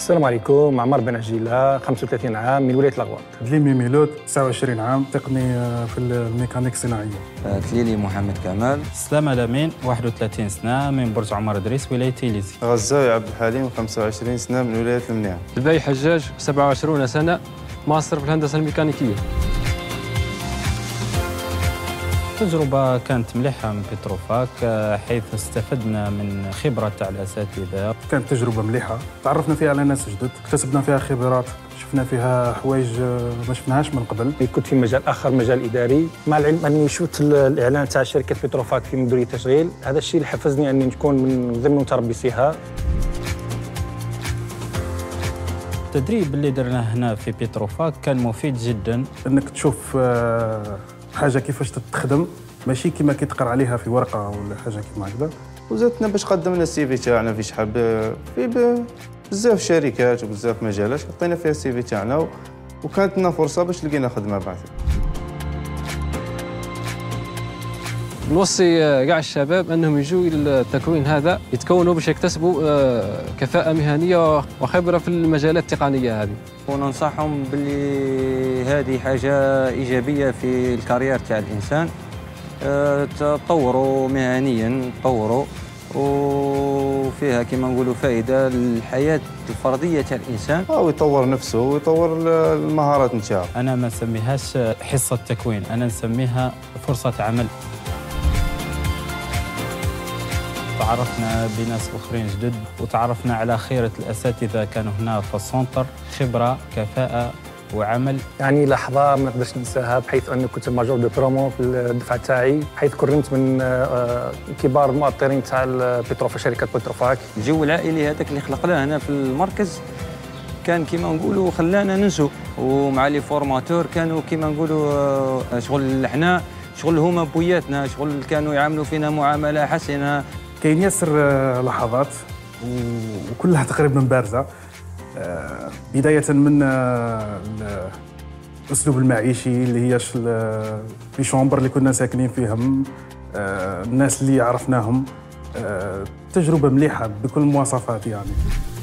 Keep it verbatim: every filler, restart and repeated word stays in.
السلام عليكم. عمر بن عجيلة، خمسة وثلاثين عام، من ولاية لاغواط. دليمي ميلود، تسعة وعشرين عام، تقني في الميكانيك الصناعية. تليلي محمد كمال. سلام الأمين، واحد وثلاثين سنة، من برج عمر إدريس، ولاية تيليزي. غزاوي عبد الحليم، خمسة وعشرين سنة، من ولاية المنيا. الباي حجاج، سبعة وعشرين سنة، ماستر في الهندسة الميكانيكية. التجربة كانت مليحة من بتروفاك، حيث استفدنا من خبرة تاع الأساتذة. كانت تجربة مليحة، تعرفنا فيها على ناس جدد، اكتسبنا فيها خبرات، شفنا فيها حوايج ما شفناهاش من قبل. كنت في مجال آخر، مجال إداري، مع العلم أني شفت الإعلان تاع شركة بتروفاك في مديرية التشغيل. هذا الشيء اللي حفزني أني نكون من ضمن متربصيها. التدريب اللي درناه هنا في بتروفاك كان مفيد جدا. انك تشوف حاجه كيفاش تخدم، ماشي كيما كيتقرا عليها في ورقه ولا حاجه كيما هكذا. وزادتنا باش قدمنا السي في تاعنا في شحال في بزاف شركات وبزاف مجالات حطينا فيها السي في تاعنا، وكانت لنا فرصه باش لقينا خدمه بعد. نوصي كاع الشباب انهم يجوا الى التكوين هذا، يتكونوا باش يكتسبوا كفاءة مهنية وخبرة في المجالات التقنية هذه. وننصحهم باللي هذه حاجة إيجابية في الكارير تاع الإنسان، تطوروا مهنيا، تطوروا وفيها كما نقولوا فائدة للحياة الفردية تاع الإنسان. أو يطور نفسه ويطور المهارات نتاعو. أنا ما نسميهاش حصة تكوين، أنا نسميها فرصة عمل. تعرفنا بناس أخرين جدد، وتعرفنا على خيرة الأساتذة كانوا هنا في السونتر، خبرة، كفاءة وعمل. يعني لحظة ما نقدرش ننساها، بحيث أني كنت ماجور دو برومو في الدفعة تاعي، حيث كرمت من كبار المؤطرين تاع بتروفاك، شركة بتروفاك. الجو العائلي هذاك اللي خلقناه هنا في المركز كان كيما نقولوا خلانا ننسوا، ومع لي فورماتور كانوا كيما نقولوا شغل حنا شغل هما بوياتنا، شغل كانوا يعاملوا فينا معاملة حسنة. كاين ياسر لحظات وكلها تقريبا بارزه، بدايه من الاسلوب المعيشي اللي هي في شومبر اللي كنا ساكنين فيهم، الناس اللي عرفناهم، تجربه مليحه بكل المواصفات يعني.